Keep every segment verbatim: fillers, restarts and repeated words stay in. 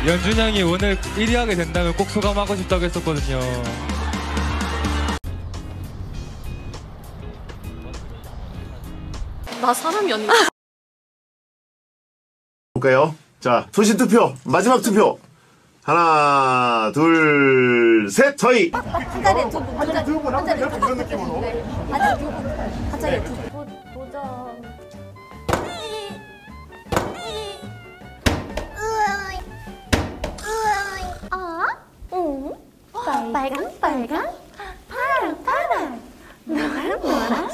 연준 형이 오늘 일 위 하게 된다면 꼭 소감하고 싶다고 했었거든요. 나 사람이 아닌가? 볼까요? 자, 소신 투표 마지막 투표. 하나, 둘, 셋. 저희 한 자리에 두 분, 한 자리에 두 분, 한 자리에 두 분, 이런 느낌으로. 네, 한 자리에 두 분, 한 자리에 두 분. 도전. 아, 응, 빨강, 빨강, 파랑, 파랑, 노랑, 노랑.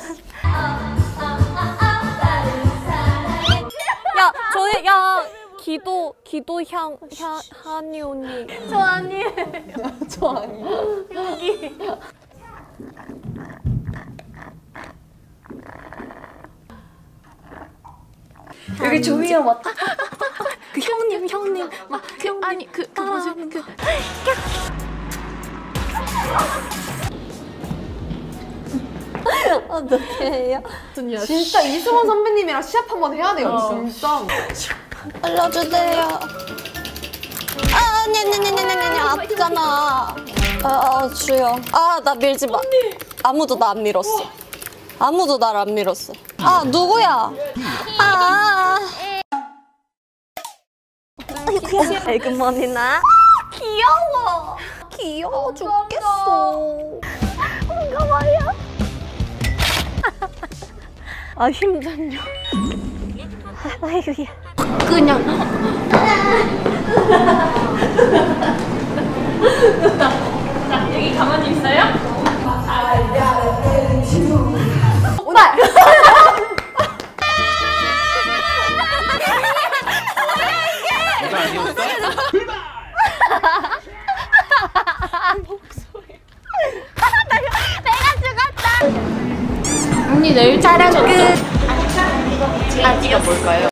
야, 저희 야 기도 기도 향, 향 한이 언니. 저 아니에요. 저 아니에요. 여기. 여기 조이 형 왔다. 그 형님 형님 막 그 아니 그 그 뭐지 그 어떡해요? 진짜 이승원 선배님이랑 시합 한번 해야 돼요. 어. 진짜. 알려주세요. 아, 네네네네네네 아프잖아. 아, 아, 주여. 아, 나 밀지 마. 아무도 나 안 밀었어. 아무도 날 안 밀었어. 아, 누구야? 아. 에그머니나 귀여워. 귀여워 죽겠어. 반가워요. 아 힘든요. 아이고야. 그냥. 자 여기 가만히 있어요? 오늘. 내가 아니었어? 언니 내일 촬영 끝. 아직가 뭘까요?